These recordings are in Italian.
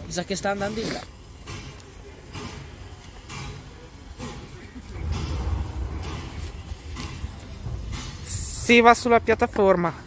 Mi sa che sta andando in là. Si va sulla piattaforma.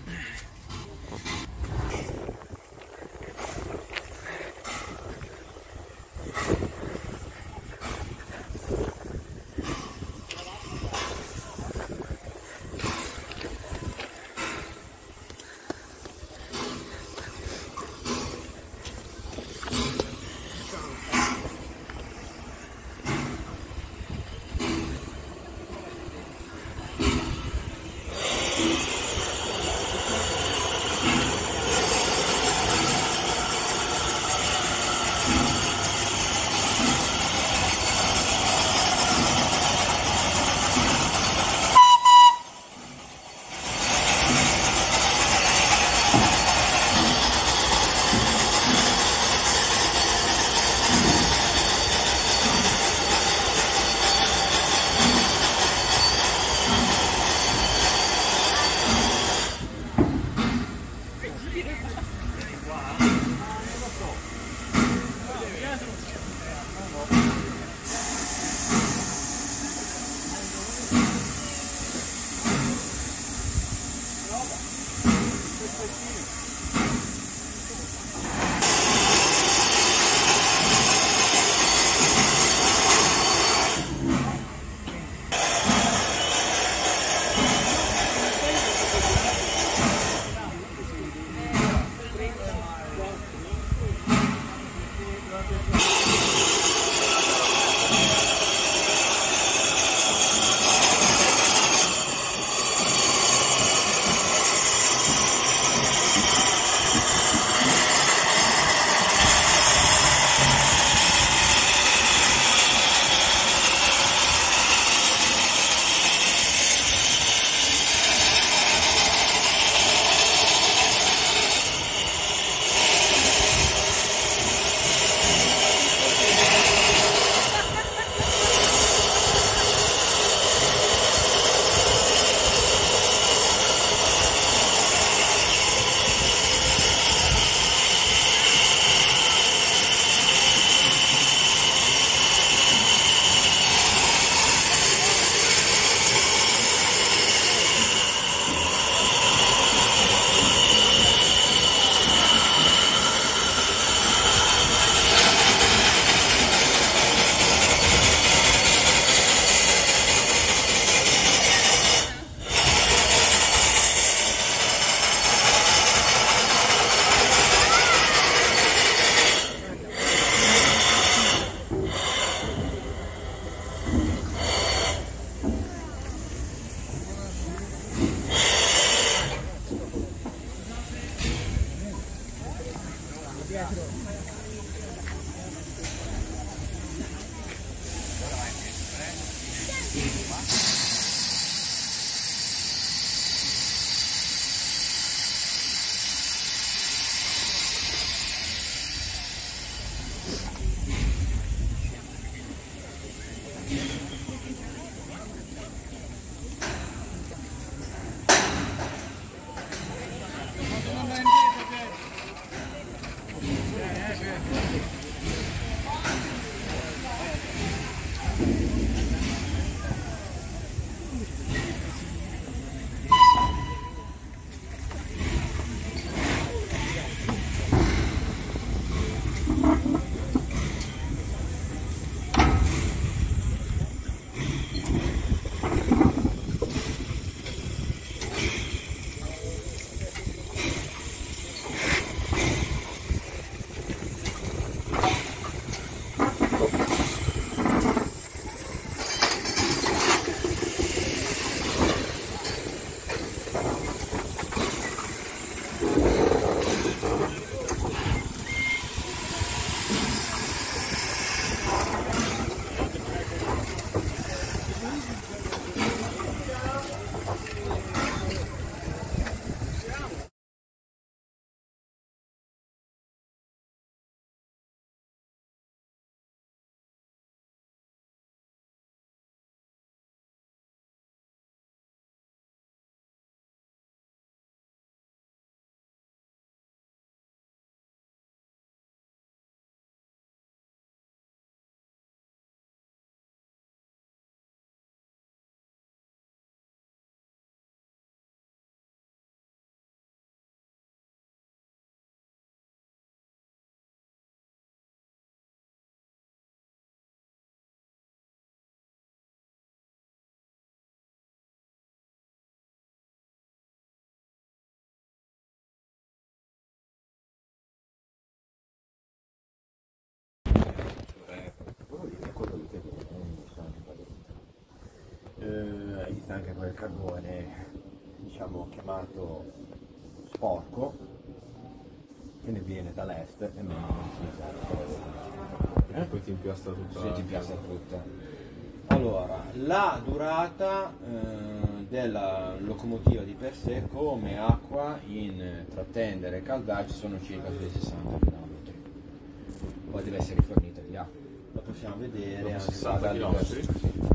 Esiste anche quel carbone, diciamo, chiamato sporco, che ne viene dall'est e non utilizzato. E poi ti impiastra tutta. Sì, ti piace tutta. Allora, la durata della locomotiva di per sé, come acqua in trattendere e caldaggio, sono circa sui 60 km. Poi deve essere rifornita di acqua. Lo possiamo vedere anche 60 qua km?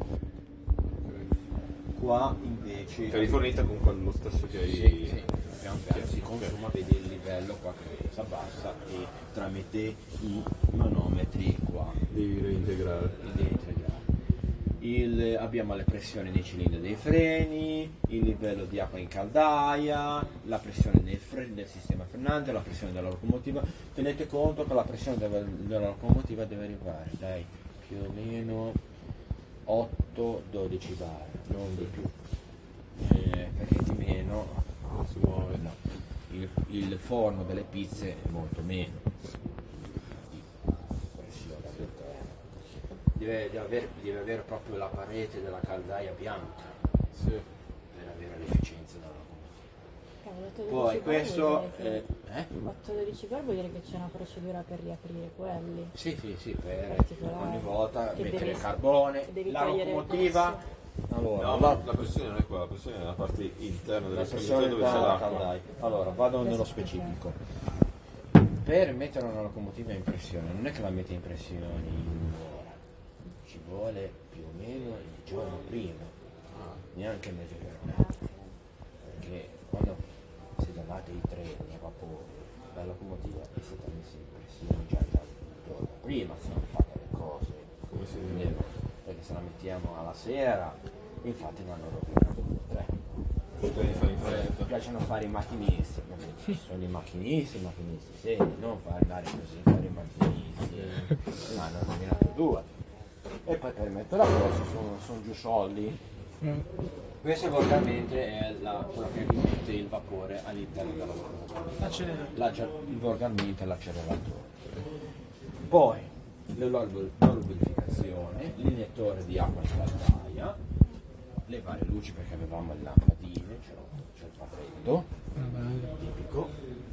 Qua invece Che è rifornita comunque allo stesso che hai. sì, pian piano si consuma, vedi il livello qua che si abbassa e tramite i manometri qua Devi reintegrare. devi integrare. Abbiamo le pressioni nei cilindri dei freni, il livello di acqua in caldaia, la pressione del sistema frenante, la pressione della locomotiva. Tenete conto che la pressione della locomotiva deve arrivare dai più o meno 8-12 bar, non di più, perché di meno Non si muove. no. Il forno delle pizze è molto meno. Pressione all'interno. Deve avere proprio la parete della caldaia bianca Sì. per avere l'efficienza della locomotiva. Cavolo, 8-12 Poi bar questo vuol dire che- 8-12 8-12 bar vuol dire che c'è una procedura per riaprire quelli. sì, per Particolare. ogni volta Che mettere devi- il carbone, che devi la togliere il locomotiva. pozzo. Allora, No, ma la pressione non è qua, la pressione è nella parte interna la della pressione dove c'è della l'acqua. caldaia. Allora, vado nello specifico. Per mettere una locomotiva in pressione, non è che la metti in pressione in un'ora, ci vuole più o meno il giorno prima, neanche mezzo giorno. Perché quando si dà dei treni a vapore, la locomotiva è stata messa in pressione già dal giorno prima, se non fate le cose. Come si vede? Perché se la mettiamo alla sera, infatti vanno rovinato il treno. Devi fare in Mi fretta. piacciono fare i macchinisti, ci sono i macchinisti seri, non fare andare così, fare i macchinisti, ma hanno nominato due. E poi per mettere a posto sono giù soldi. Questo volgarmente è quello che rimette il vapore all'interno della locomotiva. Volgarmente l'acceleratore. Poi la lubrificazione, l'iniettore di acqua in caldaia, le varie luci perché avevamo le lampadine, c'è il pacchetto tipico,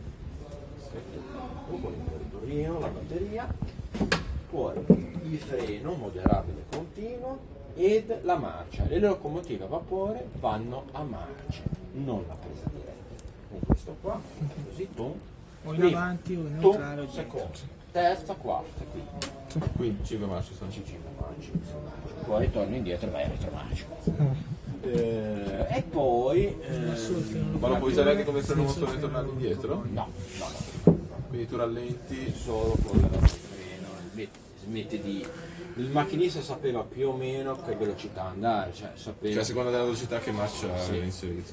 con l'interruttore, la batteria, poi il freno moderabile continuo ed la marcia. Le locomotive a vapore vanno a marcia, non la presa diretta. Con questo qua, così, O in avanti o in neutrale o dietro. secondo, terza, quarta, quinta. Qui 5 marce sono. Poi torni indietro e vai a retromarcia. E poi Ma lo puoi usare anche come freno motore e tornare indietro? no, Quindi tu rallenti. solo con il freno, smette di. Il macchinista sapeva più o meno che velocità andare, cioè sapeva. Cioè a seconda della velocità che marcia Sì. viene inserito.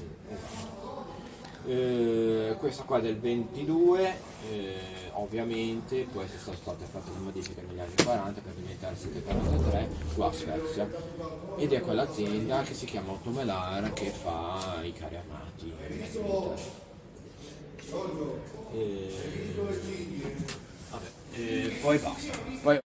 Questa qua del 22, ovviamente poi sono state fatte le modifiche negli anni 40 per diventare 743 qua a Svezia, ed è quell'azienda che si chiama Automelar che fa i carri armati i mezzi militari. Poi basta. Poi